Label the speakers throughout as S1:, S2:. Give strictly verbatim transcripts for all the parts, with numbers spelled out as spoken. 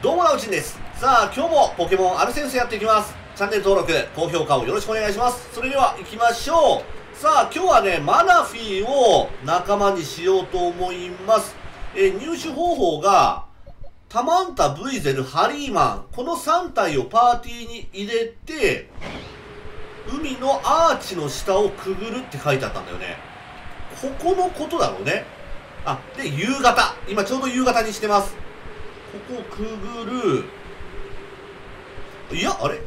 S1: どうも、なうちんです。さあ、今日もポケモンアルセンスやっていきます。チャンネル登録、高評価をよろしくお願いします。それでは行きましょう。さあ、今日はね、マナフィーを仲間にしようと思います。えー、入手方法が、タマンタ、ブイゼル、ハリーマン、このさん体をパーティーに入れて、海のアーチの下をくぐるって書いてあったんだよね。ここのことだろうね。あ、で、夕方。今ちょうど夕方にしてます。ここくぐる。いや、あれ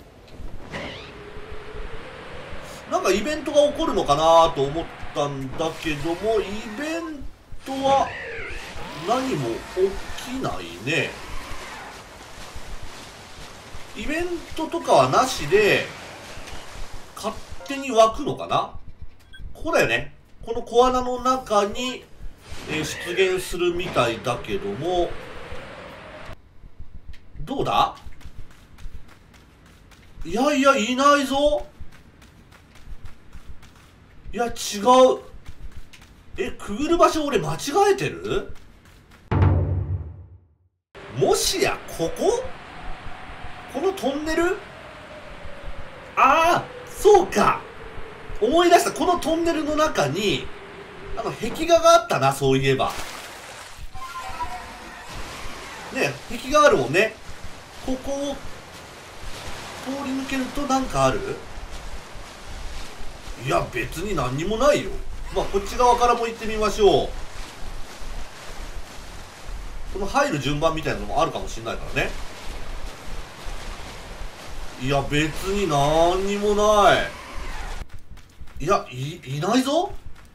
S1: なんかイベントが起こるのかなと思ったんだけども、イベントは何も起きないね。イベントとかはなしで、勝手に湧くのかな。ここだよね。この小穴の中に、えー、出現するみたいだけども、どうだ？いやいや、いないぞ。いや、違う。え、くぐる場所俺間違えてる？もしや、ここ？このトンネル？ああ、そうか。思い出した。このトンネルの中に、あの、壁画があったな、そういえば。ね、壁画あるもんね。ここを通り抜けるとなんかある？いや、別に何にもないよ。まあ、こっち側からも行ってみましょう。この入る順番みたいなのもあるかもしれないからね。いや、別に何にもない。いや、い、いないぞ。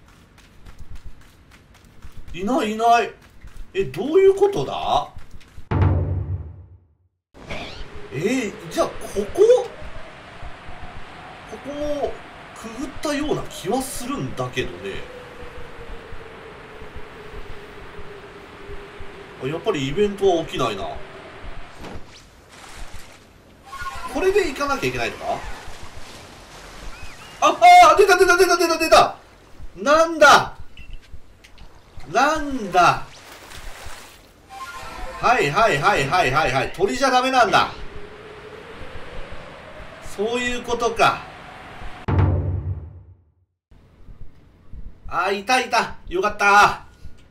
S1: いないいない。え、どういうことだ？えー、じゃあ、ここここもくぐったような気はするんだけどね。やっぱりイベントは起きないな。これで行かなきゃいけないのか？ああ、出た出た出た出た出た。なんだなんだ。はいはいはいはいはいはい。鳥じゃダメなんだ。そういうことか。あ、いたいた。よかった。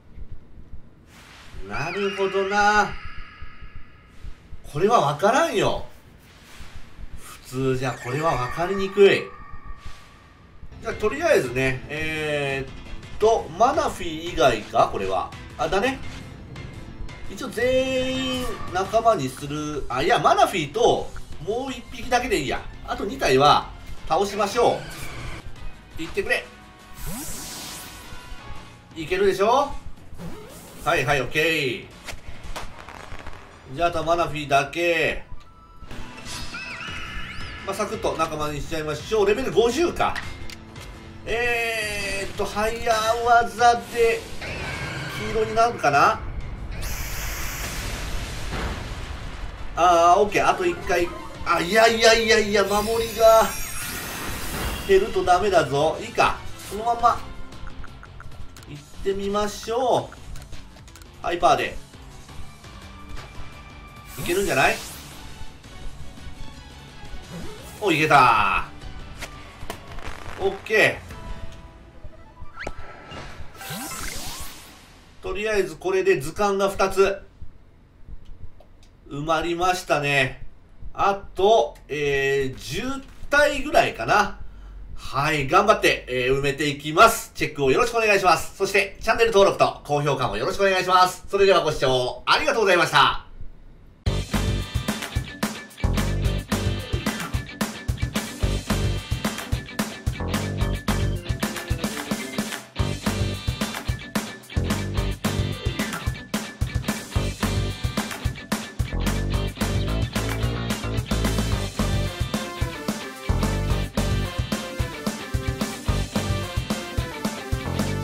S1: なるほどな。これはわからんよ。普通じゃこれはわかりにくい。じゃあとりあえずね、えー、っと、マナフィー以外かこれは。あ、だね。一応全員仲間にする。あ、いや、マナフィーともう一匹だけでいいや。あとに体は倒しましょう。言ってくれ。いけるでしょ？はいはい、オッケー。じゃあ、あとはマナフィーだけ。まあ、サクッと仲間にしちゃいましょう。レベルごじゅうか。えーっと、早技で黄色になるかな？あー、オッケー。あといっかい。あ、いやいやいやいや、守りが減るとダメだぞ。いいか。そのまま行ってみましょう。ハイパーでいけるんじゃない？お、いけたー。オッケー。とりあえずこれで図鑑がふたつ埋まりましたね。あと、えー、じゅう体ぐらいかな。はい、頑張って、えー、埋めていきます。チェックをよろしくお願いします。そして、チャンネル登録と高評価もよろしくお願いします。それではご視聴ありがとうございました。